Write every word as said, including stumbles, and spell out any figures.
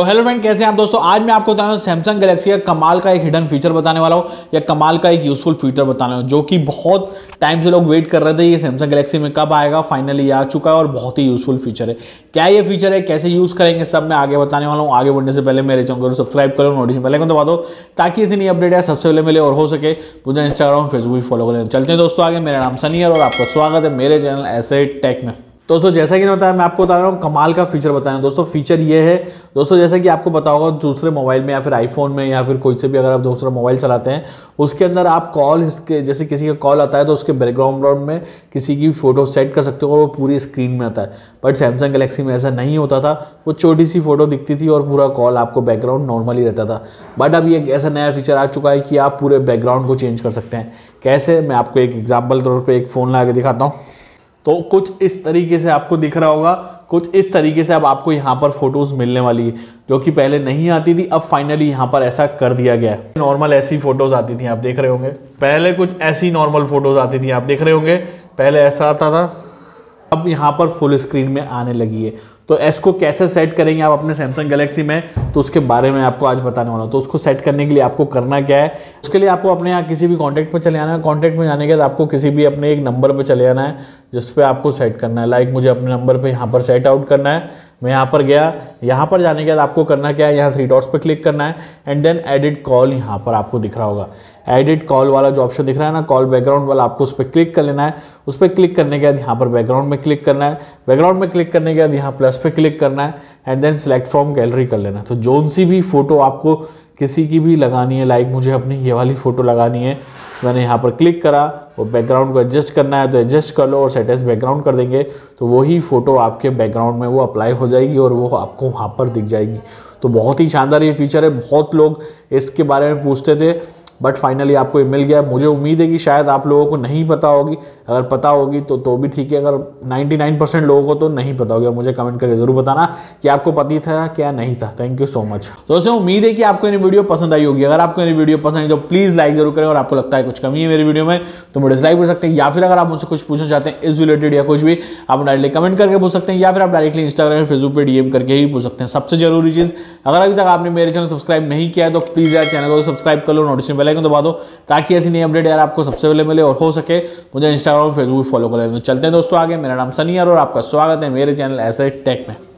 तो hello friend, कैसे हैं आप दोस्तों। आज मैं आपको बता रहा हूँ सैमसंग गैलेक्सी का कमाल का एक हिडन फीचर बताने वाला हूँ या कमाल का एक यूजफुल फीचर बताने वाला हूँ, जो कि बहुत टाइम से लोग वेट कर रहे थे ये सैमसंग गैलेक्सी में कब आएगा। फाइनली आ चुका है और बहुत ही यूजफुल फीचर है। क्या ये फीचर है, कैसे यूज करेंगे, सब मैं आगे बताने वाला हूँ। आगे बढ़ने से पहले मेरे चैनल को सब्सक्राइब करो, नोटिफिकेशन बेल आइकन दबा दो ताकि ऐसी नई अपडेट है सबसे पहले मिले और हो सके मुझे इंस्टाग्राम फेसबुक भी फॉलो करें। चलते हैं दोस्तों आगे। मेरा नाम सनी है और आपका स्वागत है मेरे चैनल ऐसे टेक में। दोस्तों जैसा कि मैं बताया, मैं आपको बता रहा हूँ कमाल का फीचर बताया दोस्तों। फीचर ये है दोस्तों, जैसा कि आपको पता होगा दूसरे मोबाइल में या फिर आईफोन में या फिर कोई से भी अगर आप दूसरा मोबाइल चलाते हैं उसके अंदर आप कॉल, इसके जैसे किसी का कॉल आता है तो उसके बैकग्राउंड में किसी की फोटो सेट कर सकते हो और वो पूरी स्क्रीन में आता है। बट सैमसंग गैलेक्सी में ऐसा नहीं होता था, वो छोटी सी फोटो दिखती थी और पूरा कॉल आपको बैकग्राउंड नॉर्मली रहता था। बट अब ये ऐसा नया फीचर आ चुका है कि आप पूरे बैकग्राउंड को चेंज कर सकते हैं। कैसे, मैं आपको एक एग्जाम्पल तौर पर एक फ़ोन ला के दिखाता हूँ। तो कुछ इस तरीके से आपको दिख रहा होगा, कुछ इस तरीके से अब आपको यहाँ पर फोटोज मिलने वाली है, जो कि पहले नहीं आती थी। अब फाइनली यहाँ पर ऐसा कर दिया गया है। नॉर्मल ऐसी फोटोज आती थी, आप देख रहे होंगे। पहले कुछ ऐसी नॉर्मल फोटोज आती थी, आप देख रहे होंगे। पहले ऐसा आता था, अब यहाँ पर फुल स्क्रीन में आने लगी है। तो इसको कैसे सेट करेंगे आप अपने सैमसंग गैलेक्सी में, तो उसके बारे में आपको आज बताने वाला हूँ। तो उसको सेट करने के लिए आपको करना क्या है, उसके लिए आपको अपने यहाँ किसी भी कॉन्टैक्ट पे चले जाना है। कॉन्टैक्ट में जाने के बाद आपको किसी भी अपने एक नंबर पे चले जाना है जिस पे आपको सेट करना है। लाइक मुझे अपने नंबर पे यहाँ पर सेट आउट करना है। मैं यहाँ पर गया, यहाँ पर जाने के बाद आपको करना क्या है, यहाँ थ्री डॉट्स पे क्लिक करना है एंड देन एडिट कॉल यहाँ पर आपको दिख रहा होगा। एडिट कॉल वाला जो ऑप्शन दिख रहा है ना, कॉल बैकग्राउंड वाला, आपको उस पर क्लिक कर लेना है। उस पर क्लिक करने के बाद यहाँ पर बैकग्राउंड में क्लिक करना है। बैकग्राउंड में क्लिक करने के बाद यहाँ प्लस पे क्लिक करना है and then select from gallery कर लेना है। तो जोन सी भी फोटो आपको किसी की भी लगानी है, लाइक मुझे अपनी ये वाली फोटो लगानी है, मैंने यहाँ पर क्लिक करा, वो बैकग्राउंड को एडजस्ट करना है तो एडजस्ट कर लो और सेट एज बैकग्राउंड कर देंगे तो वही फोटो आपके बैकग्राउंड में वो अप्लाई हो जाएगी और वो आपको वहाँ पर दिख जाएगी। तो बहुत ही शानदार ये फीचर है। बहुत लोग इसके बारे में पूछते थे बट फाइनली आपको ये मिल गया। मुझे उम्मीद है कि शायद आप लोगों को नहीं पता होगी, अगर पता होगी तो तो भी ठीक है। अगर निन्यानवे परसेंट लोगों को तो नहीं पता होगा, मुझे कमेंट करके जरूर बताना कि आपको पता था क्या नहीं था। थैंक यू सो मच दोस्तों। उम्मीद है कि आपको ये वीडियो पसंद आई होगी। अगर आपको ये वीडियो पसंद आई तो प्लीज़ लाइक जरूर करें और आपको लगता है कुछ कमी है मेरी वीडियो में तो मुझे डिसलाइक कर सकते हैं, या फिर अगर आप मुझसे कुछ पूछना चाहते हैं इस रिलेटेड या कुछ भी, आप डायरेक्टली कमेंट करके पूछ सकते हैं, या फिर आप डायरेक्टली इंस्टाग्राम फेसबुक पर डीएम करके ही पूछ सकते हैं। सबसे जरूरी चीज़, अगर अभी तक आपने मेरे चैनल सब्सक्राइब नहीं किया है तो प्लीज़ यार चैनल को सब्सक्राइब कर लो, नोटिफिकेशन बेल आइकन दबा दो ताकि ऐसी नई अपडेट यार आपको सबसे पहले मिले और हो सके मुझे इंस्टाग्राम फेसबुक फॉलो करें। तो चलते हैं दोस्तों आगे। मेरा नाम सनी है और आपका स्वागत है मेरे चैनल ऐसे टेक में।